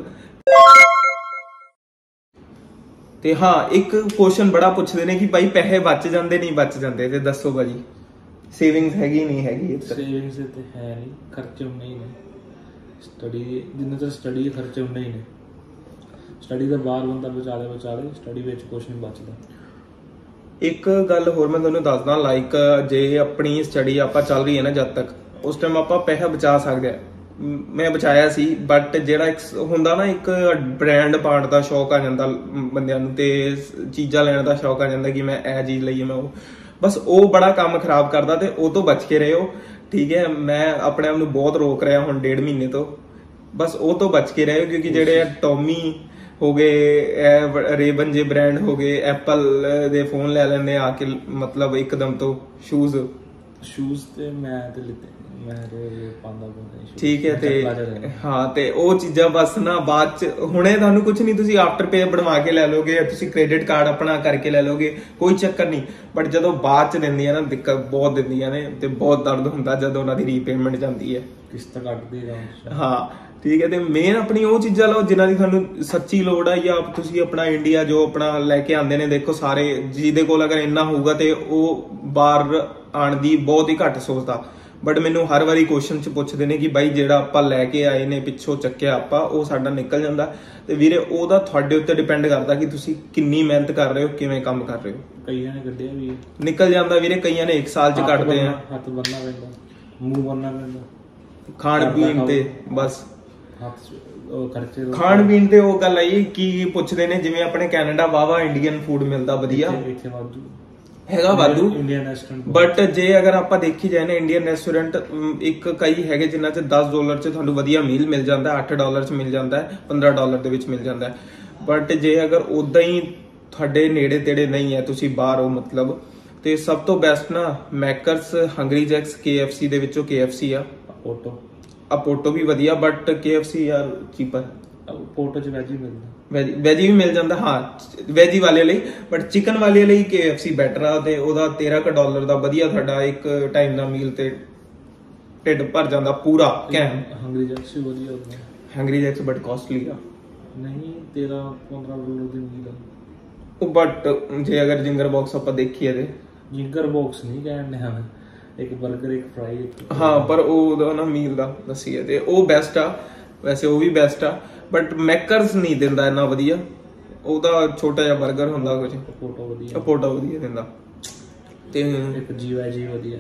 ਤੇ ਹਾਂ, ਇੱਕ ਕੁਐਸਚਨ ਬੜਾ ਪੁੱਛਦੇ ਨੇ ਕਿ ਭਾਈ ਪੈਸੇ ਬਚ ਜਾਂਦੇ ਨਹੀਂ ਬਚ ਜਾਂਦੇ, ਤੇ ਦੱਸੋ ਭਾਜੀ ਸੇਵਿੰਗਸ ਹੈਗੀ ਨਹੀਂ ਹੈਗੀ? ਸੇਵਿੰਗਸ ਤੇ ਹੈ ਨਹੀਂ, ਖਰਚੇ ਉਨੇ ਹੀ ਨੇ। ਸਟੱਡੀ ਜਿੰਨੇ ਤੱਕ ਸਟੱਡੀ ਖਰਚੇ ਉਨੇ ਹੀ ਨੇ। ਸਟੱਡੀ ਦਾ ਬਾਹਰ ਬੰਦਾ ਬਚਾ ਲੈ ਬਚਾ ਲੈ, ਸਟੱਡੀ ਵਿੱਚ ਕੁਛ ਨਹੀਂ ਬਚਦਾ। ਇੱਕ ਗੱਲ ਹੋਰ ਮੈਂ ਤੁਹਾਨੂੰ ਦੱਸਦਾ, ਲਾਈਕ ਜੇ ਆਪਣੀ ਸਟੱਡੀ ਆਪਾਂ ਚੱਲ ਰਹੀ ਹੈ ਨਾ ਜਦ ਤੱਕ, ਉਸ ਟਾਈਮ ਆਪਾਂ ਪੈਸਾ ਬਚਾ ਸਕਦੇ ਆ। ਮੈਂ ਬਚਾਇਆ ਸੀ, ਬਟ ਜਿਹੜਾ ਇੱਕ ਹੁੰਦਾ ਨਾ, ਇੱਕ ਬ੍ਰਾਂਡ ਪਾਉਣ ਦਾ ਸ਼ੌਕ ਆ ਜਾਂਦਾ ਬੰਦਿਆਂ ਨੂੰ, ਤੇ ਚੀਜ਼ਾਂ ਲੈਣ ਦਾ ਸ਼ੌਕ ਆ ਜਾਂਦਾ ਕਿ ਮੈਂ ਇਹ ਚੀਜ਼ ਲਈ, ਮੈਂ ਉਹ, ਬਸ ਉਹ ਬੜਾ ਕੰਮ ਖਰਾਬ ਕਰਦਾ, ਤੇ ਉਹ ਤੋਂ ਬਚ ਕੇ ਰਹੋ, ਠੀਕ ਹੈ। ਮੈਂ ਆਪਣੇ ਆਪ ਨੂੰ ਬਹੁਤ ਰੋਕ ਰਿਹਾ ਹੁਣ ਡੇਢ ਮਹੀਨੇ ਤੋਂ, ਬਸ ਉਹ ਤੋਂ ਬਚ ਕੇ ਰਹੋ। ਕਿਉਂਕਿ ਜਿਹੜੇ ਟੋਮੀ ਹੋ ਗਏ, ਰੇਬਨ ਜੇ ਬ੍ਰਾਂਡ ਹੋ ਗਏ, ਐਪਲ ਦੇ ਫੋਨ ਲੈ ਲੈਂਦੇ ਆ ਕੇ, ਮਤਲਬ ਇੱਕਦਮ ਤੋਂ ਸ਼ੂਜ਼, ਸ਼ੂਜ਼ ਤੇ ਮੈਂ ਤੇ ਲਿੱਤੇ ਮੈਂ ਰੋਜ਼ ਪਾਉਂਦਾ ਪਾਉਂਦਾ ਸ਼ੂਜ਼ ਠੀਕ ਹੈ ਤੇ ਹਾਂ ਤੇ ਉਹ ਚੀਜ਼ਾਂ ਬਸ ਨਾ ਬਾਅਦ ਚ ਹੁਣੇ ਤੁਹਾਨੂੰ ਕੁਝ ਨਹੀਂ ਤੁਸੀਂ ਆਫਟਰ ਪੇ ਬਣਵਾ ਕੇ ਲੈ ਲੋਗੇ ਤੁਸੀਂ ਕ੍ਰੈਡਿਟ ਕਾਰਡ ਆਪਣਾ ਕਰਕੇ ਲੈ ਲੋਗੇ ਕੋਈ ਚੱਕਰ ਨਹੀਂ ਬਟ ਜਦੋਂ ਬਾਅਦ ਚ ਦਿੰਦੀਆਂ ਨਾ ਦਿੱਕਤ ਬਹੁਤ ਦਿੰਦੀਆਂ ਨੇ ਤੇ ਬਹੁਤ ਦਰਦ ਹੁੰਦਾ ਜਦੋਂ ਉਹਨਾਂ ਦੀ ਰੀਪੇਮੈਂਟ ਜਾਂਦੀ ਹੈ ਕਿਸ਼ਤ ਕੱਟਦੇ ਆ ਹਾਂ ਠੀਕ ਹੈ ਤੇ ਮੇਨ ਆਪਣੀ ਉਹ ਚੀਜ਼ਾਂ ਲਓ ਜਿਨ੍ਹਾਂ ਦੀ ਤੁਹਾਨੂੰ ਸੱਚੀ ਲੋੜ ਆ ਜਾਂ ਤੁਸੀਂ ਆਪਣਾ ਇੰਡੀਆ ਜੋ ਆਪਣਾ ਲੈ ਕੇ ਆਉਂਦੇ ਨੇ ਦੇਖੋ ਸਾਰੇ ਜਿਹਦੇ ਕੋਲ ਅਗਰ ਇੰਨਾ ਹੋਊਗਾ ਤੇ ਉਹ ਬਾਹਰ ਆਉਣ ਦੀ ਬਹੁਤ ਹੀ ਘੱਟ ਸੋਚਦਾ ਬਟ ਮੈਨੂੰ ਹਰ ਵਾਰੀ ਕੁਐਸਚਨ ਚ ਪੁੱਛਦੇ ਨੇ ਕਿ ਬਾਈ ਜਿਹੜਾ ਆਪਾਂ ਲੈ ਕੇ ਆਏ ਨੇ ਪਿੱਛੋਂ ਚੱਕਿਆ ਆਪਾਂ ਉਹ ਸਾਡਾ ਨਿਕਲ ਜਾਂਦਾ ਤੇ ਵੀਰੇ ਉਹਦਾ ਤੁਹਾਡੇ ਉੱਤੇ ਡਿਪੈਂਡ ਕਰਦਾ ਕਿ ਤੁਸੀਂ ਕਿੰਨੀ ਮਿਹਨਤ ਕਰ ਰਹੇ ਹੋ ਕਿਵੇਂ ਕੰਮ ਕਰ ਰਹੇ ਹੋ ਕਈਆਂ ਨੇ ਕੱਢਿਆ ਵੀ ਨਿਕਲ ਜਾਂਦਾ ਵੀਰੇ ਕਈਆਂ ਨੇ ਇੱਕ ਸਾਲ ਚ ਕੱਢਦੇ ਆ ਹੱਥ ਬੰਨਣਾ ਪੈਂਦਾ ਮੂੰਹ ਬੰਨਣਾ ਪੈਂਦਾ ਖਾਣ ਪੀਣ ਤੇ ਬਸ ਖਰਚੇ ਖਾਣ ਪੀਣ ਤੇ ਉਹ ਗੱਲ ਆਈ ਕੀ ਪੁੱਛਦੇ ਨੇ ਜਿਵੇਂ ਆਪਣੇ ਕੈਨੇਡਾ ਵਾਵਾ ਇੰਡੀਅਨ ਫੂਡ ਮਿਲਦਾ ਵਧੀਆ ਇੱਥੇ ਵਾਧੂ ਹੈਗਾ ਵਾਧੂ ਇੰਡੀਅਨ ਰੈਸਟੋਰੈਂਟ ਬਟ ਜੇ ਅਗਰ ਆਪਾਂ ਦੇਖੀ ਜਾਏ ਨਾ ਇੰਡੀਅਨ ਰੈਸਟੋਰੈਂਟ ਇੱਕ ਕਈ ਹੈਗੇ ਜਿਨ੍ਹਾਂ 'ਚ ਦਸ ਡਾਲਰ 'ਚ ਤੁਹਾਨੂੰ ਵਧੀਆ ਮੀਲ ਮਿਲ ਜਾਂਦਾ ਅੱਠ ਡਾਲਰ 'ਚ ਮਿਲ ਜਾਂਦਾ ਹੈ ਪੰਦਰਾਂ ਡਾਲਰ ਦੇ ਵਿੱਚ ਮਿਲ ਜਾਂਦਾ ਹੈ ਬਟ ਜੇ ਅਗਰ ਉਦਾਂ ਹੀ ਤੁਹਾਡੇ ਨੇੜੇ ਤੇੜੇ ਨਹੀਂ ਹੈ ਤੁਸੀਂ ਬਾਹਰ ਹੋ ਮਤਲਬ ਤੇ ਸਭ ਤੋਂ ਬੈਸਟ ਨਾ Maccas Hungry Jack's K F C ਦੇ ਵਿੱਚੋਂ ਕੇ ਐਫ ਸੀ ਆ ਪੋਟੋ ਅਪੋਟੋ ਵੀ ਵਧੀਆ ਬਟ ਕੇ ਐਫ ਸੀ ਯਾਰ ਚੀਪਰ ਪੋਟੋ ਚ ਵੈਜ ਹੀ ਮਿਲਦਾ ਵੈਜ ਵੈਜ ਵੀ ਮਿਲ ਜਾਂਦਾ ਹਾਂ ਵੈਜੀ ਵਾਲੇ ਲਈ ਬਟ ਚਿਕਨ ਵਾਲੇ ਲਈ ਕੇ ਐਫ ਸੀ ਬੈਟਰ ਆ ਤੇ ਉਹਦਾ ਤੇਰਾਂ ਕੁ ਡਾਲਰ ਦਾ ਵਧੀਆ ਤੁਹਾਡਾ ਇੱਕ ਟਾਈਮ ਦਾ ਮੀਲ ਤੇ ਢਿੱਡ ਭਰ ਜਾਂਦਾ ਪੂਰਾ ਕੈਮ ਹੰਗਰੀ ਜੈਕਸ ਵੀ ਵਧੀਆ ਹੁੰਦਾ ਹੰਗਰੀ ਜੈਕਸ ਬਟ ਕਾਸਟਲੀ ਆ ਨਹੀਂ ਤੇਰਾਂ ਪੰਦਰਾਂ ਡਾਲਰ ਦੀ ਮੀਲ ਆ ਉਹ ਬਟ ਜੇ ਅਗਰ ਜਿੰਗਰ ਬਾਕਸ ਆਪਾਂ ਦੇਖੀਏ ਤੇ ਜਿੰਗਰ ਬਾਕਸ ਨਹੀਂ ਕਹਿੰਦੇ ਹਾਂ ਇੱਕ 버ਗਰ ਇੱਕ ਫਰਾਈ ਹਾਂ ਪਰ ਉਹਦਾ ਨਾ ਮੀਲ ਦਾ ਦੱਸੀਏ ਤੇ ਉਹ ਬੈਸਟ ਆ ਵੈਸੇ ਉਹ ਵੀ ਬੈਸਟ ਆ ਬਟ ਮੈਕਰਸ ਨਹੀਂ ਦਿੰਦਾ ਇੰਨਾ ਵਧੀਆ ਉਹਦਾ ਛੋਟਾ ਜਿਹਾ 버ਗਰ ਹੁੰਦਾ ਕੁਝ ਫੋਟੋ ਵਧੀਆ ਫੋਟੋ ਵਧੀਆ ਦਿੰਦਾ ਤੇ ਇੱਕ ਜੀ ਵਾਈ ਜੀ ਵਧੀਆ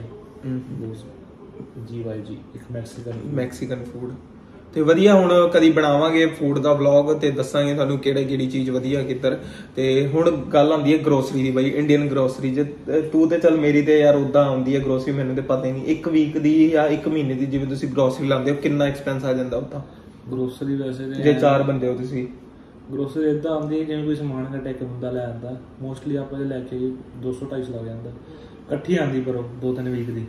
ਜੀ ਵਾਈ ਜੀ ਇੱਕ ਮੈਕਸੀਕਨ ਮੈਕਸੀਕਨ ਫੂਡ ਤੇ ਵਧੀਆ ਹੁਣ ਕਦੀ ਬਣਾਵਾਂਗੇ ਫੂਡ ਦਾ ਵਲੌਗ ਤੇ ਦੱਸਾਂਗੇ ਤੁਹਾਨੂੰ ਕਿਹੜੇ ਕਿਹੜੀ ਚੀਜ਼ ਵਧੀਆ ਕਿੱਧਰ ਤੇ ਹੁਣ ਗੱਲ ਆਉਂਦੀ ਹੈ ਗਰੋਸਰੀ ਦੀ ਬਾਈ ਇੰਡੀਅਨ ਗਰੋਸਰੀ ਜੇ ਤੂੰ ਤੇ ਚੱਲ ਮੇਰੀ ਤੇ ਯਾਰ ਉਦਾਂ ਆਉਂਦੀ ਹੈ ਗਰੋਸਰੀ ਮੈਨੂੰ ਤੇ ਪਤਾ ਹੀ ਨਹੀਂ ਇੱਕ ਵੀਕ ਦੀ ਜਾਂ ਇੱਕ ਮਹੀਨੇ ਦੀ ਜਿਵੇਂ ਤੁਸੀਂ ਗਰੋਸਰੀ ਲਾਉਂਦੇ ਹੋ ਕਿੰਨਾ ਐਕਸਪੈਂਸ ਆ ਜਾਂਦਾ ਉਦਾਂ ਗਰੋਸਰੀ ਵੈਸੇ ਜੇ ਚਾਰ ਬੰਦੇ ਹੋ ਤੁਸੀਂ ਗਰੋਸਰੀ ਇਦਾਂ ਆਉਂਦੀ ਹੈ ਜਿਵੇਂ ਕੋਈ ਸਮਾਨ ਘਟਾ ਇੱਕ ਬੰਦਾ ਲੈ ਆਉਂਦਾ ਮੋਸਟਲੀ ਆਪਾਂ ਜੇ ਲੈ ਕੇ ਦੋ ਸੌ ਢਾਈ ਸੌ ਲੱਗ ਜਾਂਦਾ ਇਕੱਠੀ ਆਉਂਦੀ ਪਰ ਦੋ ਤਿੰਨ ਵੀਕ ਦੀ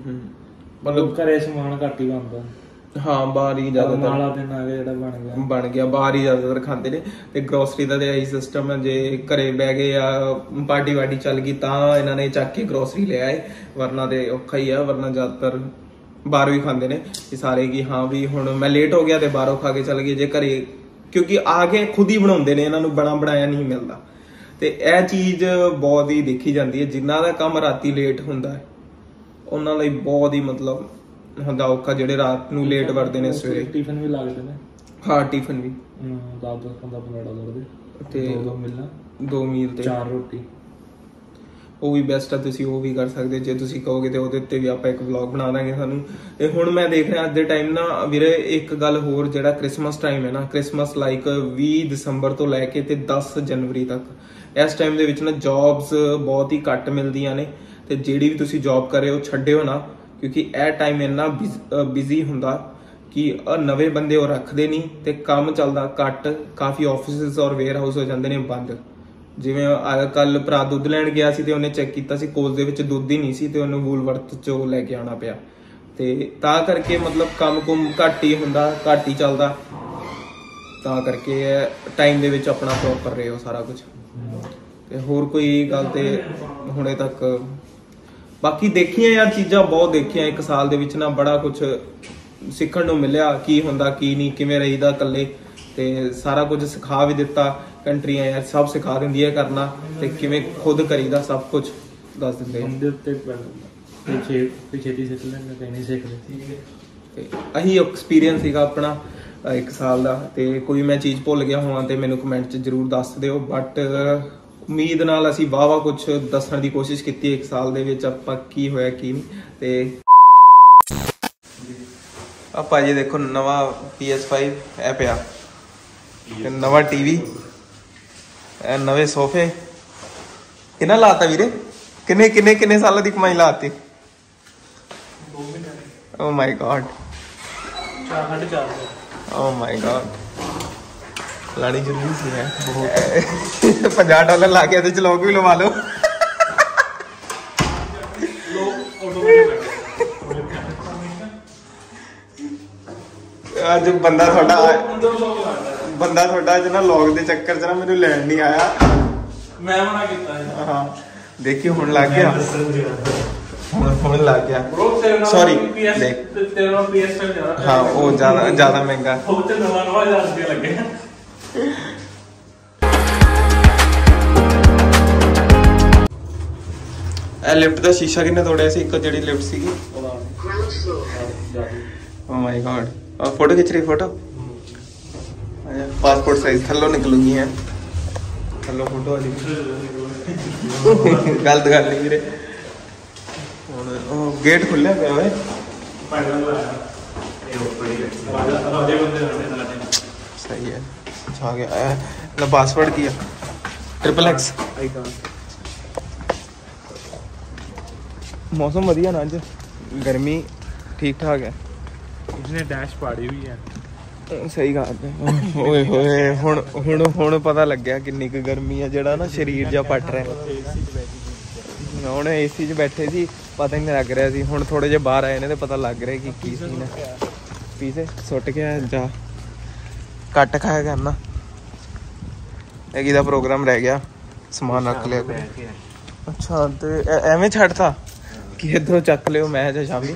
ਮਤਲਬ ਘਰੇ ਸਮਾਨ ਘੱਟ ਹੀ ਬਣਦਾ ਹਾਂ ਬਾਹਰ ਹੀ ਜ਼ਿਆਦਾਤਰ ਨਾਲਾ ਦਿਨ ਆ ਗਿਆ ਜਿਹੜਾ ਬਣ ਗਿਆ ਬਣ ਗਿਆ ਬਾਹਰ ਹੀ ਜ਼ਿਆਦਾਤਰ ਖਾਂਦੇ ਨੇ ਤੇ ਗਰੋਸਰੀ ਦਾ ਤੇ ਇਹੀ ਸਿਸਟਮ ਹੈ ਜੇ ਘਰੇ ਬਹਿ ਗਏ ਆ ਪਾਰਟੀ ਵਾਰਟੀ ਚੱਲ ਗਈ ਤਾਂ ਇਹਨਾਂ ਨੇ ਚੱਕ ਕੇ ਗਰੋਸਰੀ ਲੈ ਆਏ ਵਰਨਾ ਤੇ ਔਖਾ ਹੀ ਆ ਵਰਨਾ ਜ਼ਿਆਦਾਤਰ ਬਾਹਰ ਵੀ ਖਾਂਦੇ ਨੇ ਇਹ ਸਾਰੇ ਕਿ ਹਾਂ ਵੀ ਹੁਣ ਮੈਂ ਲੇਟ ਹੋ ਗਿਆ ਤੇ ਬਾਹਰੋਂ ਖਾ ਕੇ ਚੱਲ ਗਏ ਜੇ ਘਰੇ ਕਿਉਂਕਿ ਆ ਕੇ ਖੁਦ ਹੀ ਬਣਾਉਂਦੇ ਨੇ ਇਹਨਾਂ ਨੂੰ ਬਣਾ ਬਣਾਇਆ ਨਹੀਂ ਮਿਲਦਾ ਤੇ ਇਹ ਚੀਜ਼ ਬਹੁਤ ਹੀ ਦੇਖੀ ਜਾਂਦੀ ਹੈ ਜਿਨ੍ਹਾਂ ਦਾ ਕੰਮ ਰਾਤੀ ਲੇਟ ਹੁੰਦਾ ਹੈ ਉਹਨਾਂ ਲਈ ਬਹੁਤ ਹੀ ਮਤਲਬ ਹੁੰਦਾ ਔਖਾ ਜਿਹੜੇ ਰਾਤ ਨੂੰ ਲੇਟ ਵੜਦੇ ਨੇ ਸਵੇਰੇ ਟਿਫਨ ਵੀ ਲੱਗਦੇ ਨੇ ਹਾਂ ਟਿਫਨ ਵੀ ਦਸ ਦਸ ਪੰਦਰਾਂ ਪੰਦਰਾਂ ਡਾਲਰ ਦੇ ਤੇ ਦੋ ਮਿਲਣਾ ਦੋ ਮੀਲ ਤੇ ਚਾਰ ਰੋਟੀ ਉਹ ਵੀ ਬੈਸਟ ਆ ਤੁਸੀਂ ਉਹ ਵੀ ਕਰ ਸਕਦੇ ਜੇ ਤੁਸੀਂ ਕਹੋਗੇ ਤੇ ਉਹਦੇ ਉੱਤੇ ਵੀ ਆਪਾਂ ਇੱਕ ਵਲੌਗ ਬਣਾ ਦਾਂਗੇ ਤੁਹਾਨੂੰ ਤੇ ਹੁਣ ਮੈਂ ਦੇਖ ਰਿਹਾ ਅੱਜ ਦੇ ਟਾਈਮ ਨਾ ਵੀਰੇ ਇੱਕ ਗੱਲ ਹੋਰ ਜਿਹੜਾ ਕ੍ਰਿਸਮਸ ਟਾਈਮ ਹੈ ਨਾ ਕ੍ਰਿਸਮਸ ਲਾਈਕ ਵੀਹ ਦਸੰਬਰ ਤੋਂ ਲੈ ਕੇ ਤੇ ਦਸ ਜਨਵਰੀ ਤੱਕ ਇਸ ਟਾਈਮ ਦੇ ਵਿੱਚ ਨਾ ਜੌਬਸ ਬਹੁਤ ਹੀ ਘੱਟ ਮਿਲਦੀਆਂ ਨੇ ਤੇ ਜਿਹੜੀ ਵੀ ਤੁਸੀਂ ਜੌਬ ਕਰ ਰਹੇ ਹੋ ਛੱਡਿਓ ਨਾ ਕਿਉਂਕਿ ਇਹ ਟਾਈਮ ਇੰਨਾ ਬਿਜ਼ੀ ਹੁੰਦਾ ਕਿ ਨਵੇਂ ਬੰਦੇ ਉਹ ਰੱਖਦੇ ਨਹੀਂ ਤੇ ਕੰਮ ਚੱਲਦਾ ਘੱਟ ਕਾਫੀ ਆਫਿਸਿਸ ਔਰ ਵੇਅਰ ਹਾਊਸ ਹੋ ਜਾਂਦੇ ਨੇ ਬੰਦ ਜਿਵੇਂ ਕੱਲ ਭਰਾ ਦੁੱਧ ਲੈਣ ਗਿਆ ਸੀ ਤੇ ਉਹਨੇ ਚੈੱਕ ਕੀਤਾ ਸੀ ਕੋਸ ਦੇ ਵਿੱਚ ਦੁੱਧ ਹੀ ਨਹੀਂ ਸੀ ਤੇ ਉਹਨੂੰ ਵੂਲਵਰਥ ਚੋਂ ਲੈ ਕੇ ਆਉਣਾ ਪਿਆ ਤੇ ਤਾਂ ਕਰਕੇ ਮਤਲਬ ਕੰਮ ਕੁਮ ਘੱਟ ਹੀ ਹੁੰਦਾ ਘੱਟ ਹੀ ਚੱਲਦਾ ਤਾਂ ਕਰਕੇ ਟਾਈਮ ਦੇ ਵਿੱਚ ਆਪਣਾ ਪ੍ਰੋਪਰ ਰਹੇ ਹੋ ਸਾਰਾ ਕੁਝ ਤੇ ਹੋਰ ਕੋਈ ਗੱਲ ਤੇ ਹੁਣੇ ਤੱਕ ਬਾਕੀ ਦੇਖੀਆਂ ਯਾਰ ਚੀਜ਼ਾਂ ਬਹੁਤ ਦੇਖੀਆਂ ਇੱਕ ਸਾਲ ਦੇ ਵਿੱਚ ਨਾ ਬੜਾ ਕੁਝ ਸਿੱਖਣ ਨੂੰ ਮਿਲਿਆ ਕੀ ਹੁੰਦਾ ਕੀ ਨਹੀਂ ਕਿਵੇਂ ਰਹੀਦਾ ਇਕੱਲੇ ਤੇ ਸਾਰਾ ਕੁਝ ਸਿਖਾ ਵੀ ਦਿੱਤਾ ਕੰਟਰੀਆਂ ਯਾਰ ਸਭ ਸਿਖਾ ਦਿੰਦੀ ਹੈ ਕਰਨਾ ਤੇ ਕਿਵੇਂ ਖੁਦ ਕਰੀਦਾ ਸਭ ਕੁਝ ਦੱਸ ਦਿੰਦੇ ਬੰਦੇ ਉੱਤੇ ਪਿੱਛੇ ਪਿੱਛੇ ਸਿੱਖ ਲੈਂਦੇ ਕਈ ਨਹੀਂ ਸਿੱਖਦੇ ਤੇ ਇਹੀ ਐਕਸਪੀਰੀਅੰਸ ਸੀਗਾ ਆਪਣਾ ਇੱਕ ਸਾਲ ਦਾ ਤੇ ਕੋਈ ਮੈਂ ਚੀਜ਼ ਭੁੱਲ ਗਿਆ ਹੋਵਾਂ ਤੇ ਮੈਨੂੰ ਕਮੈਂਟ 'ਚ ਜ਼ਰੂਰ ਦੱਸ ਦਿਓ ਬਟ ਉਮੀਦ ਨਾਲ ਅਸੀਂ ਵਾਹ ਵਾਹ ਕੁਝ ਦੱਸਣ ਦੀ ਕੋਸ਼ਿਸ਼ ਕੀਤੀ ਇੱਕ ਸਾਲ ਦੇ ਵਿੱਚ ਆਪਾਂ ਕੀ ਹੋਇਆ ਕੀ ਨਹੀਂ ਤੇ ਆਪਾਂ ਜੀ ਦੇਖੋ ਨਵਾਂ ਪੀ ਐਸ ਫਾਈਵ ਇਹ ਪਿਆ ਤੇ ਨਵਾਂ ਟੀਵੀ ਇਹ ਨਵੇਂ ਸੋਫੇ ਕਿੰਨਾ ਲਾਤਾ ਵੀਰੇ ਕਿੰਨੇ ਕਿੰਨੇ ਕਿੰਨੇ ਸਾਲਾਂ ਦੀ ਕਮਾਈ ਲਾਤੀ ਓ ਮਾਈ ਗॉड ਚਾਰ ਸਾਢੇ ਚਾਰ ਓ ਮਾਈ ਗॉड ਲਾਣੀ ਜ਼ਰੂਰੀ ਸੀ ਹੈ ਬਹੁਤ ਪੰਜਾਹ ਡਾਲਰ ਲਾ ਕੇ ਇਹਦੇ ਚ ਲੋਕ ਵੀ ਲਵਾ ਲਓ ਲੋਕ ਆਟੋਮੈਟਿਕ ਅੱਜ ਬੰਦਾ ਤੁਹਾਡਾ ਬੰਦਾ ਤੁਹਾਡਾ ਅੱਜ ਨਾ ਲੌਗ ਦੇ ਚੱਕਰ 'ਚ ਨਾ ਮੈਨੂੰ ਲੈਣ ਨਹੀਂ ਆਇਆ। ਮੈਂ ਮਨਾ ਕੀਤਾ ਹੈ। ਹਾਂ ਦੇਖੀ ਹੁਣ ਲੱਗ ਗਿਆ, ਹੁਣ ਹੁਣ ਲੱਗ ਗਿਆ। ਸੌਰੀ ਦੇਖ ਤੇਰੇ ਨਾਲ ਪੀਐਸ ਤੱਕ ਜਾਣਾ। ਹਾਂ ਉਹ ਜ਼ਿਆਦਾ ਜ਼ਿਆਦਾ ਮਹਿੰਗਾ। ਉਹ ਤੇ ਨਵਾਂ ਨਵਾਂ ਹਜ਼ਾਰ ਰੁਪਏ ਲੱਗੇ। ਇਹ ਲਿਫਟ ਦਾ ਸ਼ੀਸ਼ਾ ਕਿੰਨੇ ਤੋੜਿਆ ਸੀ? ਇੱਕ ਜਿਹੜੀ ਲਿਫਟ ਸੀਗੀ। ਓ ਮਾਈ ਗॉड। ਆ ਫੋਟੋ ਖਿੱਚ ਰਹੀ ਫੋਟੋ। ਪਾਸਪੋਰਟ ਸਾਈਜ਼ ਥੱਲੋਂ ਨਿਕਲੂਗੀ ਹੈ। ਥੱਲੋਂ ਫੋਟੋ ਵਾਲੀ ਗਲਤ ਗੱਲ ਨਹੀਂ ਵੀਰੇ। ਹੁਣ ਉਹ ਗੇਟ ਖੁੱਲਿਆ ਪਿਆ ਓਏ। ਸਹੀ ਹੈ ਆ ਗਿਆ। ਇਹਦਾ ਪਾਸਵਰਡ ਕੀ ਆ? Triple X. मौसम वधिया ना अज, गर्मी ठीक ठाक है। इसने डैश पाड़ी हुई है। सही गल है। ओए होए हुण हुण हुण पता लग गया किन्नी क गर्मी है। जेड़ा ना शरीर जा पट रहा है। हुण एसी च बैठे सी पता ही नहीं लग रहा सी। हुण थोड़े जे बाहर आए ने ते पता लग रहा कि की सीन है। पीछे सुट के जा कट खाया करना। एक इहदा प्रोग्राम रह गया, समान रख लिया। अच्छा तो एवें छड्डता कि इधरों चक लियो मैं जा शामी।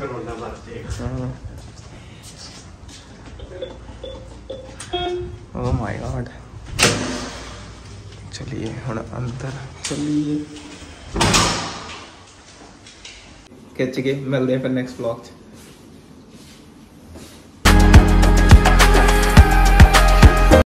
Oh my God. चलिए हुण अंदर चलिए खिच के मिलते हैं फिर नेक्स्ट व्लॉग च।